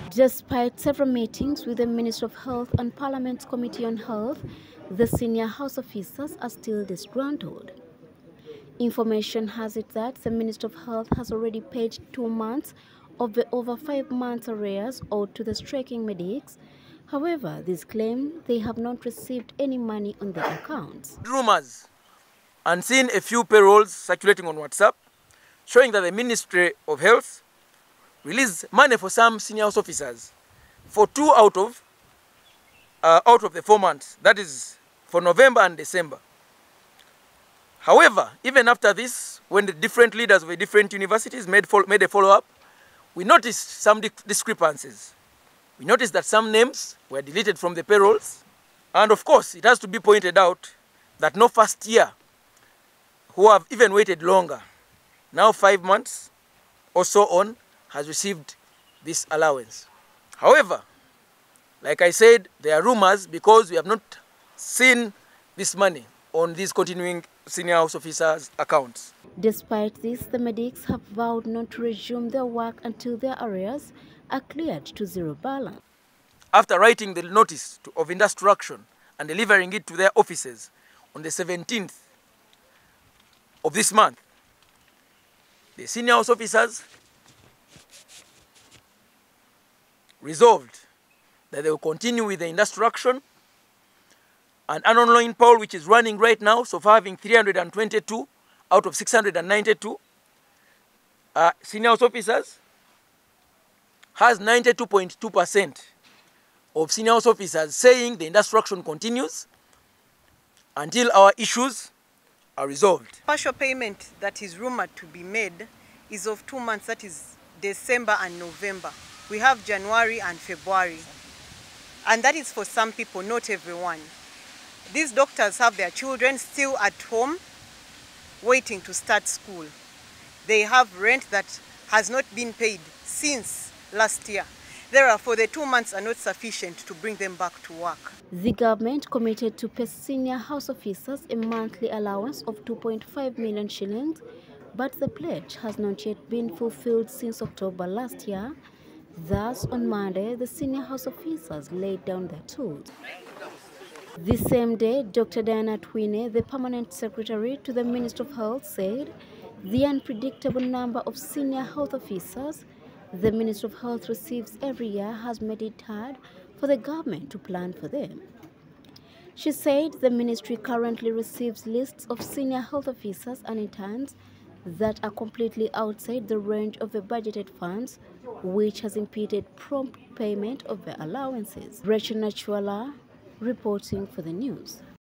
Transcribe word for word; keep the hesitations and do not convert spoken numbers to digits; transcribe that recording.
Despite several meetings with the Minister of Health and Parliament's Committee on Health, the senior House officers are still disgruntled. Information has it that the Minister of Health has already paid two months of the over five months arrears owed to the striking medics. However, these claim they have not received any money on their accounts. Rumors and seen a few payrolls circulating on WhatsApp showing that the Ministry of Health released money for some senior house officers for two out of uh, out of the four months. That is for November and December. However, even after this, when the different leaders of the different universities made, made a follow-up, we noticed some discrepancies. We noticed that some names were deleted from the payrolls. And of course, it has to be pointed out that no first year who have even waited longer, now five months or so on, has received this allowance. However, like I said, there are rumors because we have not seen this money on these continuing senior house officers' accounts. Despite this, the medics have vowed not to resume their work until their arrears are cleared to zero balance. After writing the notice to, of instruction and delivering it to their offices on the seventeenth of this month, the senior house officers resolved that they will continue with the instruction and an online poll which is running right now, so far having three hundred twenty-two out of six hundred ninety-two uh, senior house officers, has ninety-two point two percent of senior house officers saying the instruction continues until our issues are resolved. Partial payment that is rumored to be made is of two months, that is December and November. We have January and February, and that is for some people, not everyone. These doctors have their children still at home waiting to start school. They have rent that has not been paid since last year. Therefore, the two months are not sufficient to bring them back to work. The government committed to pay senior house officers a monthly allowance of two point five million shillings, but the pledge has not yet been fulfilled since October last year. Thus, on Monday, the senior house officers laid down their tools. The same day, Doctor Diana Twine, the permanent secretary to the Minister of Health, said the unpredictable number of senior health officers the Minister of Health receives every year has made it hard for the government to plan for them. She said the ministry currently receives lists of senior health officers and interns that are completely outside the range of the budgeted funds, which has impeded prompt payment of their allowances. Rachel Nachuala reporting for the news.